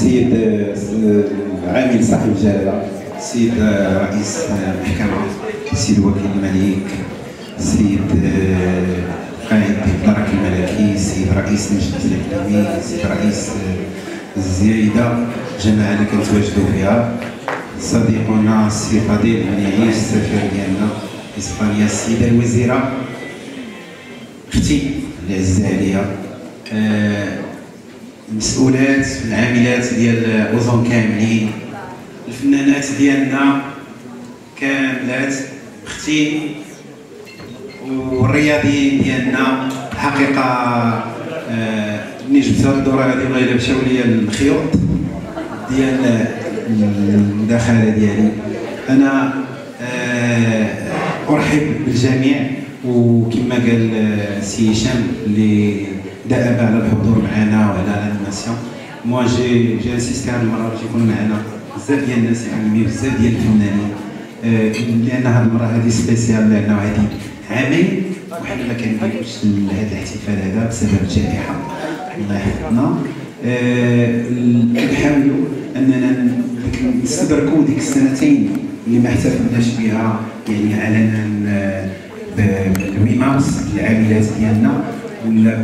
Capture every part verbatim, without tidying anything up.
السيد العامل صاحب الجلاله، السيد رئيس المحكمه، السيد وكيل الملك، السيد قائد الدرك الملكي، السيد رئيس المجلس الاقليمي، السيد رئيس الزايده، الجماعه اللي كنتواجدوا فيها، صديقنا السي فضيل بن يعيش السفير ديالنا اسبانيا، السيده الوزيره اختي العزيزه عليا، المسؤولات العاملات ديال اوزون كاملين، الفنانات ديالنا كاملات، اختي والرياضيين ديالنا. الحقيقه ملي جبت هاد الدوره هادي والله الا مشاو ليا الخيوط ديال المداخله ديالي. انا ارحب بالجميع، وكما قال سي هشام اللي دأب على الحضور معنا وعلى الانيماسيون، موا جي جي انسيستي هاد المره باش يكون معنا بزاف ديال الناس يعلمي بزاف ديال الفنانين، لان هاد المره هادي سبيسيال، لانه هادي عامين وحنا ما كنديروش لهذا الاحتفال هذا بسبب الجائحه، الله يحفظنا. كنحاولوا اننا نستدركوا ديك السنتين اللي ما احتفلناش بها، يعني علنا ب مارس العاملات ديالنا ولا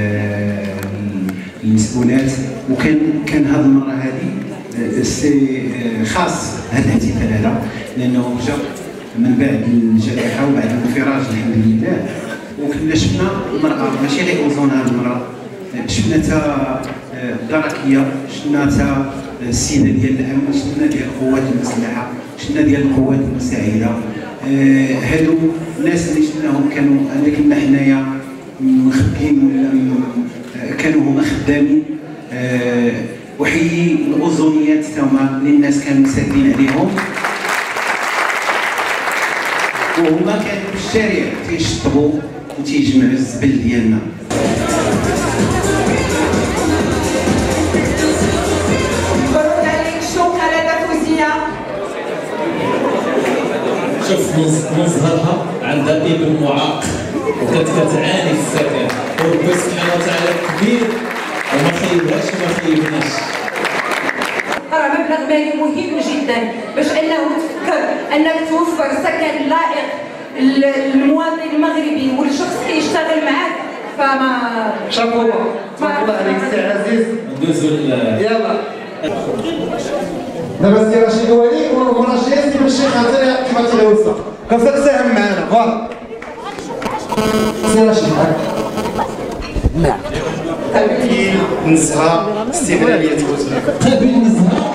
بالمسؤولات، وكان كان هذه المره هذه سي خاص هذا الاحتفال هذا، لانه جا من بعد الجائحه وبعد الانفراج الحمد لله، وكنا شفنا المراه ماشي غير اوزون هذه المره، شفنا تا الدركيه، شفنا تا السيده ديال الامن، شفنا ديال القوات المسلحه، شفنا ديال القوات المساعده. آه هادو الناس اللي شفناهم كانوا انا كنا حنايا مخبيين ولا كانوا هما خدامين. آه وحيي الاوزونيات تاهما اللي الناس كانوا ساكنين عليهم، وهما كانوا في الشارع تيشطبوا وتيجمعوا الزبل ديالنا. شوف من صغرها عندها ابن معاق وكانت كتعاني في السكن، وربي سبحانه وتعالى كبير وما خيبهاش وما خيبناش. راه مبلغ مالي مهم جدا باش انه تفكر انك توفر سكن لائق للمواطن المغربي والشخص كيشتغل معاك، فما شابو تبارك الله عليك سي عزيز. ندوزو يلا دابا سي رشيد ولي والمره الجايه سي الشيخ عطيه كيما تلوث كنصدق ساهم معنا فوالا سي رشيد. نعم تبكي النزهه استغلاليه الوزن تبي النزهه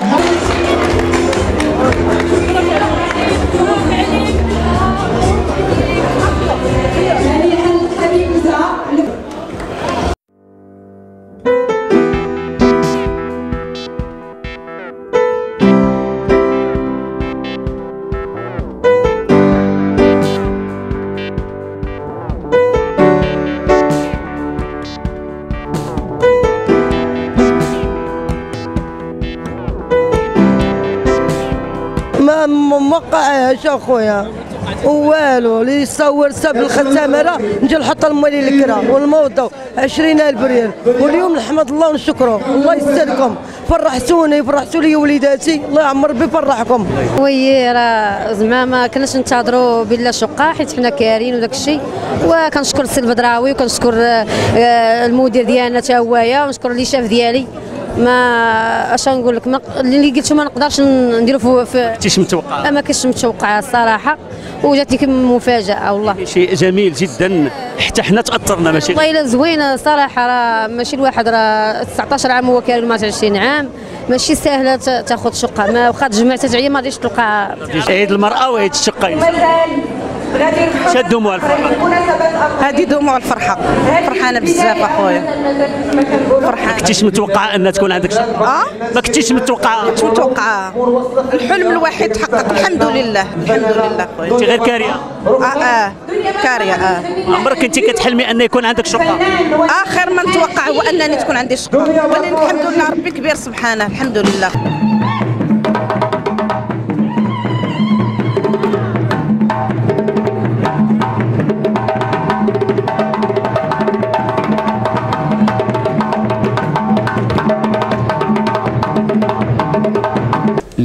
ما موقعهاش اخويا والو، اللي يصور ساب الختامره نجي نحط الموالي الكرا والموضوع عشرين ألف ريال، واليوم نحمد الله ونشكره، الله يستركم، فرحتوني فرحتوا لي وليداتي، الله يعمر بيفرحكم. وي راه زعما ما كناش ننتظروا بلا شقه حيت حنا كارين وداك الشيء، وكنشكر السي البدراوي وكنشكر المدير ديالنا تا هوايا، ونشكر لي شاف ديالي. ما اش نقول لك، اللي قلتو ما نقدرش نديرو في كنتيش متوقعه؟ ما كنتش متوقعه الصراحه، وجاتني كم مفاجاه والله. شيء جميل جدا، حتى حنا تاثرنا. ماشي والله الا زوينه صراحه، راه ماشي الواحد راه تسعطاش عام هو كاين ما عشرين عام، ماشي ساهله تاخذ شقه، ما واخا تجمع تعيا ما غاديش تلقى. عيد المراه وعيد الشقه، شادوا دموع الفرحه. هذه دموع الفرحه، فرحانه بزاف اخويا، فرحانه. كنتيش متوقعه ان تكون عندك شقه؟ اه ما كنتيش متوقعه؟ كنت متوقعه، الحلم الواحد تحقق الحمد لله الحمد لله خويا. انت غير كاريه؟ اه اه كاريه. اه عمرك كنتي كتحلمي ان يكون عندك شقه؟ اخر ما نتوقع هو انني تكون عندي شقه، ولكن الحمد لله ربي كبير سبحانه، الحمد لله.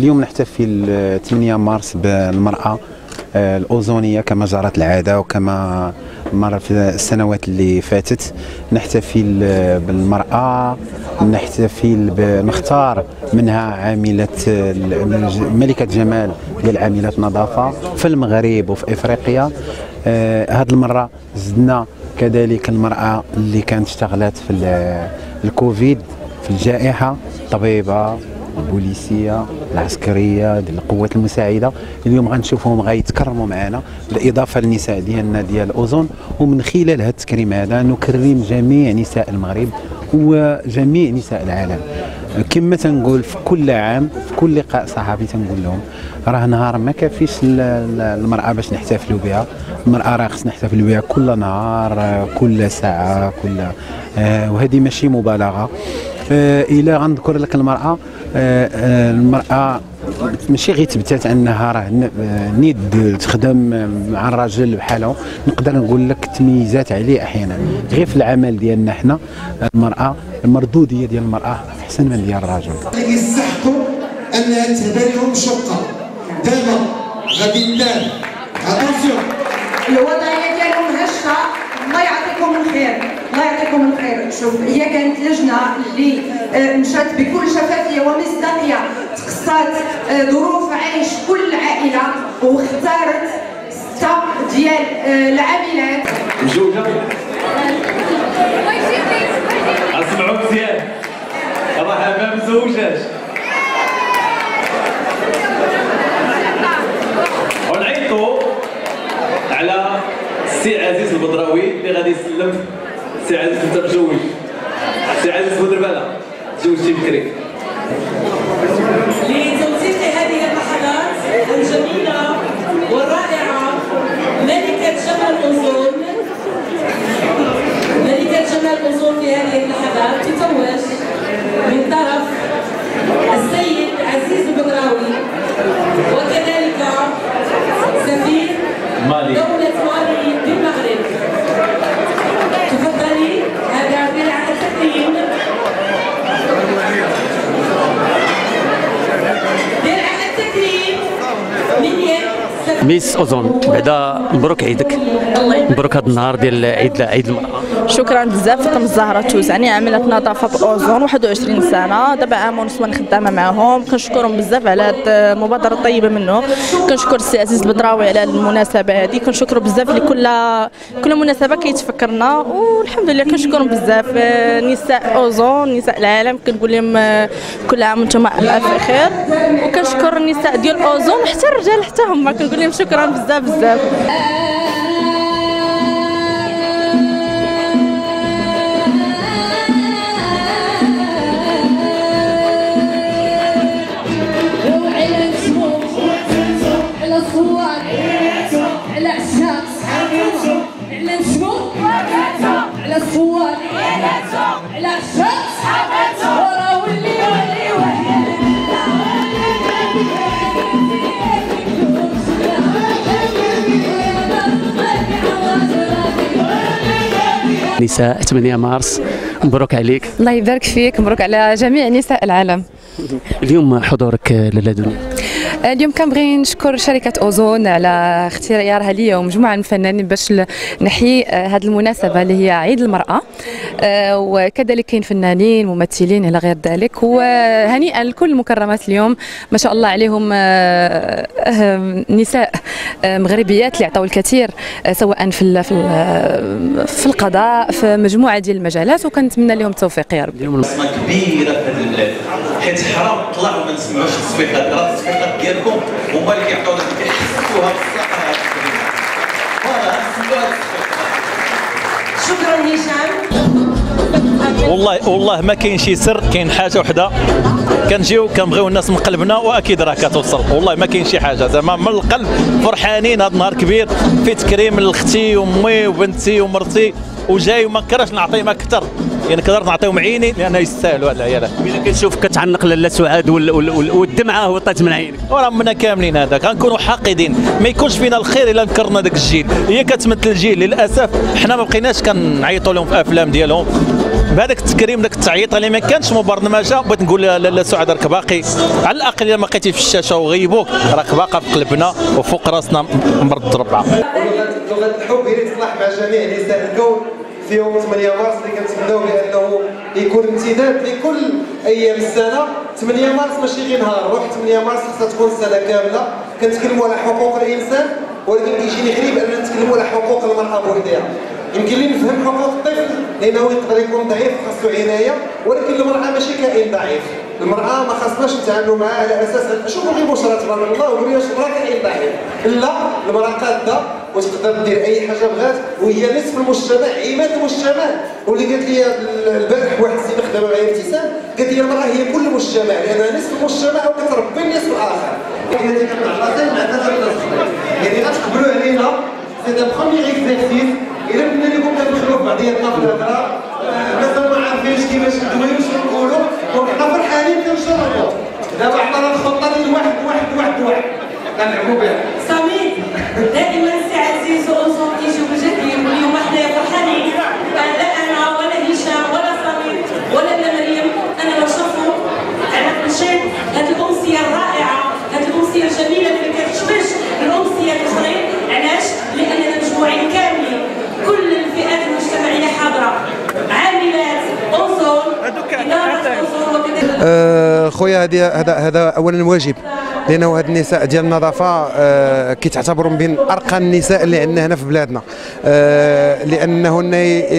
اليوم نحتفل ثمانية مارس بالمرأة الأوزونية كما جرت العادة وكما مر في السنوات اللي فاتت. نحتفل بالمرأة، نحتفل بنختار منها عاملة ملكة جمال ديال عاملات نظافة في المغرب وفي إفريقيا. هذه المرة زدنا كذلك المرأة اللي كانت اشتغلت في الكوفيد في الجائحة، طبيبة البوليسيه العسكريه ديال القوات المساعده. اليوم غنشوفهم غيتكرموا معنا بالاضافه للنساء ديالنا ديال اوزون، ومن خلال هذا التكريم هذا نكرم جميع نساء المغرب وجميع نساء العالم. كما تنقول في كل عام في كل لقاء صحفي تنقول لهم راه نهار ما كافيش المراه باش نحتفلوا بها، المراه راه خصنا نحتفلوا بها كل نهار كل ساعه كل آه وهذه ماشي مبالغه. آه الى غنذكر لك المراه آه آه المراه ماشي غير تبتات انها راه ند تخدم مع الراجل بحالهم، نقدر نقول لك تمييزات عليه احيانا غير في العمل ديالنا حنا المراه المردوديه ديال المراه احسن من ديال الرجل. يستحقوا انها تهدى لهم شقه. دابا غادي ندار اتونسيون الوضعيه ديالهم هشه. الله يعطيكم الخير، الله يعطيكم الخير. شوف هي كانت لجنه اللي مشات بكل شفافيه ومصداقيه، تقصات ظروف عيش كل عائله واختارت سته ديال العاملات. مزوجه اسمعوا مزيان، راه ما مزوجاش. ونعيطوا على السي عزيز البدراوي اللي غادي يسلم. السي عزيز انت متزوج؟ السي عزيز بودرباله تزوجتي بكري. لتوثيق هذه اللحظات الجميله والرائعه، ملكه جمال اوزون، ملكه جمال اوزون في هذه اللحظات تتوج من طرف السيد عزيز البدراوي وكذلك سفير دولة مالي بالمغرب. تفضلي هذا درع التكريم، درع التكريم من يد ميس اوزون. بعدا مبروك عيدك، مبروك هذا النهار ديال عيد عيد المرأة. شكرا بزاف. فاطمه الزهراء التوزعني، عامله نظافه في اوزون واحد وعشرين سنه، دابا عام ونص وانا خدامه معاهم. كنشكرهم بزاف على هذه المبادره الطيبه منهم. كنشكر السي عزيز البدراوي على المناسبه هذه، كنشكروا بزاف لكل كل مناسبه كيتفكرنا، والحمد لله كنشكرهم بزاف. نساء اوزون نساء العالم كنقول لهم كل عام وانتم بالف خير، وكنشكر النساء ديال اوزون وحتى الرجال حتى هما كنقول لهم شكرا بزاف بزاف. نساء ثمانية مارس، مبروك عليك. الله يبارك فيك، مبروك على جميع نساء العالم. اليوم حضورك لاله دنيا. اليوم كنبغي نشكر شركة أوزون على اختيارها لي ومجموعة من الفنانين باش نحيي هذه المناسبة اللي هي عيد المرأة، وكذلك كاين فنانين ممثلين إلى غير ذلك. وهنيئا لكل المكرمات اليوم ما شاء الله عليهم، نساء مغربيات اللي عطاو الكثير سواء في في القضاء في مجموعة ديال المجالات، وكنتمنى لهم التوفيق يا رب. بصمة كبيرة في هذه البلاد، حيت حرام طلعوا ما نسمعوش التصفيقات، راه التصفيقات ديالكم هما اللي كيعطيونا كيحسوها بالصحة. شكرا هشام. والله والله ما كاين شي سر، كاين حاجه وحده، كنجيو كنبغيو الناس من قلبنا واكيد راه كتوصل. والله ما كاين شي حاجه، زعما من القلب فرحانين. هذا النهار كبير في تكريم لاختي وامي وبنتي ومرتي، وجاي وما كرهش نعطي ما اكثر، يعني نقدر نعطيهم عيني لان يستاهلوا هاد العيالات. ملي كنشوف كتعنق لاله سعاد والدمعه وطات من عينك، وراه منا كاملين هذاك غنكونوا حاقدين. ما يكونش فينا الخير الا نكرنا داك الجيل. هي كتمثل الجيل، للاسف حنا ما بقيناش كنعيطوا لهم في افلام ديالهم بهذاك التكريم ذاك التعييط اللي ما كانش مبرمجه. بغيت نقول لسعاد راك باقي على الاقل الا ما لقيتي في الشاشه وغيبوك راك باقا في قلبنا وفوق راسنا مرد ربعه. لغه الحب هي تصلح مع جميع نساء الكون في يوم ثمانية مارس اللي كنتمناو بانه يكون امتداد لكل ايام السنه. ثمانية مارس ماشي غير نهار، روح ثمانية مارس خصها تكون سنه كامله كنتكلموا على حقوق الانسان، ولكن كيجيني غريب اننا نتكلموا على حقوق المراه بوحدها. يمكن لي نفهم حقوق الطفل لانه يقدر يكون ضعيف وخاصو عنايه، ولكن المراه ماشي كائن ضعيف. المراه ما خاصناش نتعاملوا معها على اساس شوفوا غير بشرى تبارك الله وقولوا واش المراه كائن ضعيف. لا، المراه قاده وتقدر دير اي حاجه بغات، وهي نصف المجتمع، عماد المجتمع. واللي قالت لي البارح واحد السيده خدامه معايا ابتسام قالت لي المراه هي كل المجتمع لانها نصف المجتمع وكتربي النصف الاخر. هذه كتعطي مع تجربه يعني غتقبلوا علينا سي دا بروميير اكزرسيس. الا كنا لكم كندخلوا في بعضياتنا في الهضره مازال ما عارفينش كيفاش ندويو شنو نقولوا، وحنا فرحانين كنجربوا. دابا عطانا الخطه ديال واحد واحد واحد واحد كنلعبوا بها. سمير دائما سي عزيز واوزون كيجيو بالجديد، واليوم حنايا فرحانين. لا انا ولا هشام ولا سمير ولا لا مريم انا نشوفوا على كل شيء هذه الامسيه الرائعه، هذه الامسيه الجميله اللي ما كتشبهش الامسيه الاخرين. علاش؟ لاننا مجموعين كاملين كل الفئات المجتمعيه حاضره، عاملات اوزون اداره اوزون وكذلك. أه خويا هذه هذا هذا اولا واجب، لانه هاد النساء ديال النظافه أه كيتعتبروا من بين ارقى النساء اللي عندنا هنا في بلادنا، أه لانهن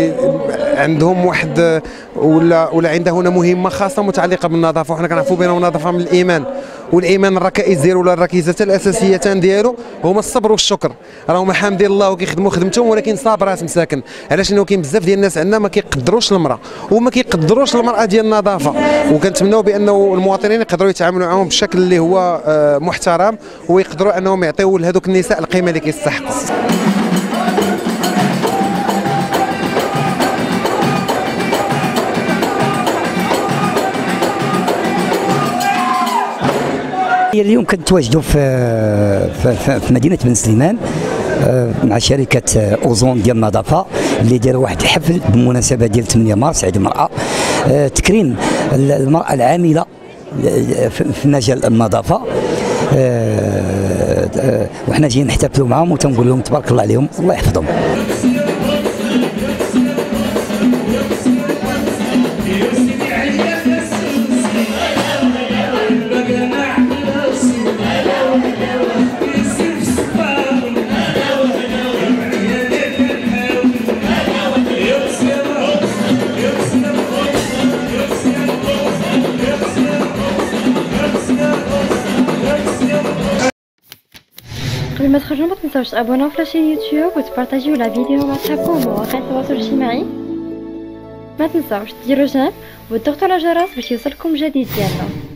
عندهم واحد ولا ولا عندهن مهمه خاصه متعلقه بالنظافه. وحنا كنعرفوا بان النظافه من الايمان، والايمان الركائز ديالو ولا الركيزتان الاساسيتان ديالو هما الصبر والشكر. راهم حامدين الله وكيخدموا خدمتهم ولكن صابرات مساكن. علاش؟ لانه كاين بزاف ديال الناس عندنا ما كيقدروش المراه وما كيقدروش المراه ديال النظافه، وكنتمناو بانه المواطنين يقدروا يتعاملوا معهم بشكل اللي هو محترم ويقدروا انهم يعطيو لهذوك النساء القيمه اللي كيستحقوا. اليوم كنتواجدوا في في, في مدينه بن سليمان مع شركه اوزون ديال النظافه اللي داروا واحد الحفل بمناسبه ديال ثمانية مارس عيد المراه، تكريم المراه العامله في مجال النظافه. وحنا جايين نحتفلوا معهم وتنقول لهم تبارك الله عليهم الله يحفظهم. قبل ما تخرجوا ما تنساوش تابوناو في لاشين يوتيوب وتبارطاجيو لا فيديو مع صحابكم ومواقع التواصل الاجتماعي. ما تنساوش ديروا جيم وتضغطوا على الجرس باش يوصلكم جديد ديالنا.